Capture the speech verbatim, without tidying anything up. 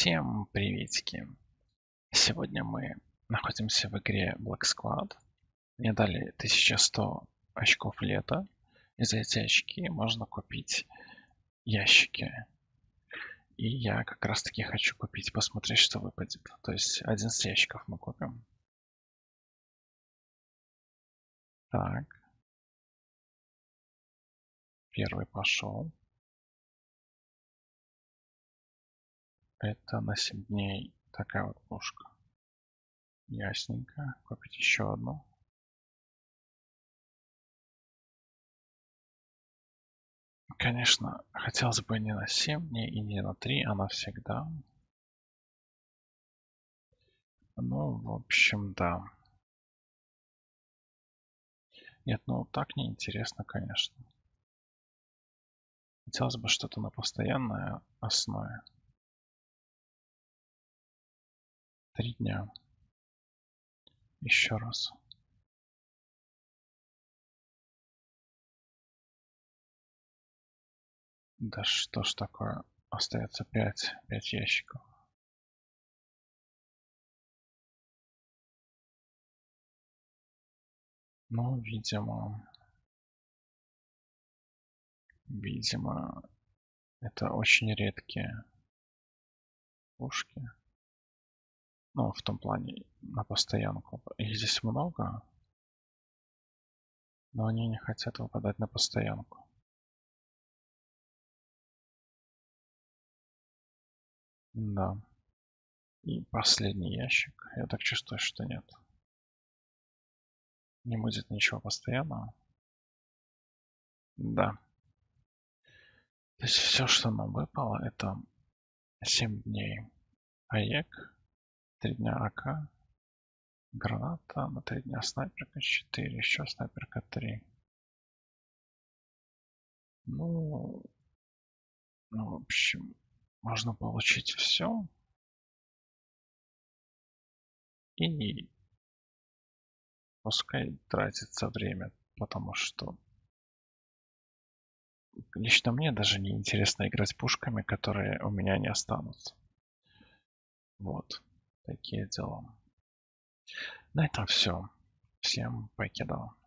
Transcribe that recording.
Всем приветики. Сегодня мы находимся в игре Black Squad. Мне дали тысяча сто очков лета. И за эти очки можно купить ящики. И я как раз таки хочу купить, посмотреть, что выпадет. То есть одиннадцать ящиков мы купим. Так. Первый пошел. Это на семь дней такая вот пушка. Ясненько. Купить еще одну. Конечно, хотелось бы не на семь дней и не на три, а навсегда. Ну, в общем, да. Нет, ну так неинтересно, конечно. Хотелось бы что-то на постоянной основе. Три дня. Еще раз. Да что ж такое? Остается пять, пять ящиков. Ну, видимо... Видимо, это очень редкие пушки. Ну, в том плане, на постоянку. Их здесь много, но они не хотят выпадать на постоянку. Да. И последний ящик. Я так чувствую, что нет. Не будет ничего постоянного. Да. То есть все, что нам выпало, это семь дней АЕК, три дня АК, граната, на три дня снайперка четыре, еще снайперка три. Ну, ну, в общем, можно получить все. И пускай тратится время, потому что лично мне даже не интересно играть пушками, которые у меня не останутся. Вот, такие дела. На этом все. Всем покидал.